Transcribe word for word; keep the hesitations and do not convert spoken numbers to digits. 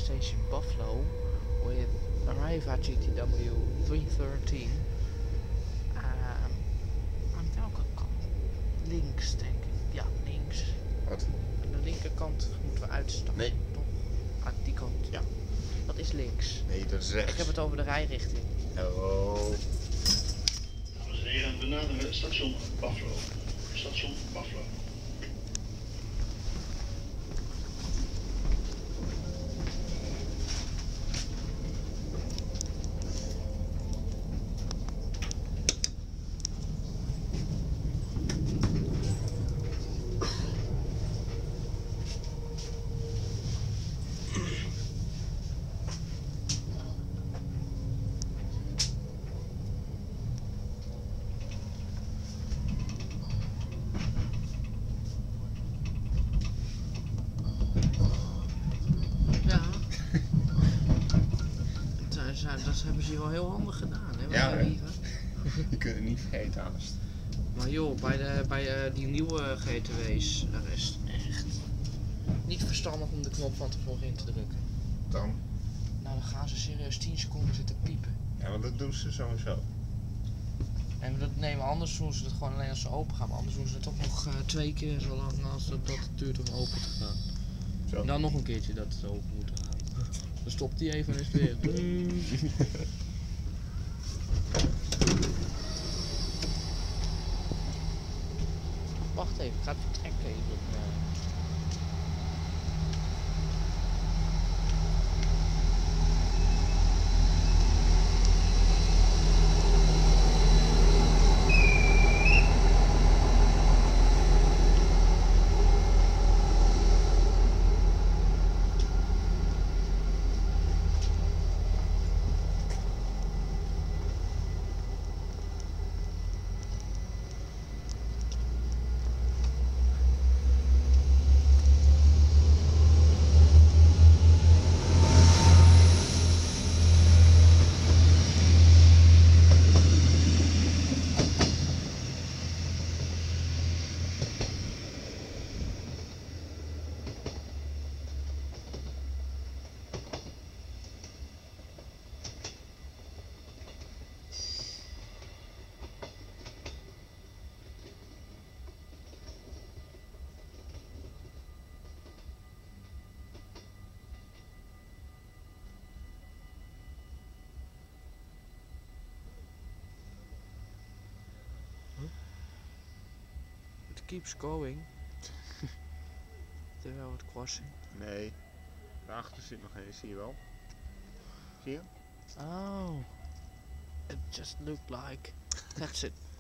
station Buffalo with Arriva G T W three thirteen. Um, aan welke kant? Links, denk ik. Ja, links. Wat? Aan de linkerkant moeten we uitstappen. Nee. Toch? Aan die kant. Ja. Dat is links. Nee, dat is rechts. Ik heb het over de rijrichting. Oh. Dames en heren, we naderen station Buffalo. Station Buffalo. Dat hebben ze hier wel heel handig gedaan, hè? Ja, hè? Hier, hè? Je kunt het niet vergeten, haast. Maar joh, bij, de, bij uh, die nieuwe G T W's, daar is het echt niet verstandig om de knop van tevoren in te drukken. Dan? Nou, dan gaan ze serieus tien seconden zitten piepen. Ja, want dat doen ze sowieso. En dat, nee, maar anders doen ze het gewoon alleen als ze open gaan. Maar anders doen ze het toch nog uh, twee keer zo lang als dat, dat het duurt om open te gaan. Zo. En dan nog een keertje dat het open moet gaan. Dan stopt die even en is het weer. Wacht even, ik ga het vertrekken even. It keeps going. Terwijl het crossing. Nee. Daarachter zit nog een, zie je wel? Zie je? Oh. It just looked like. That's it.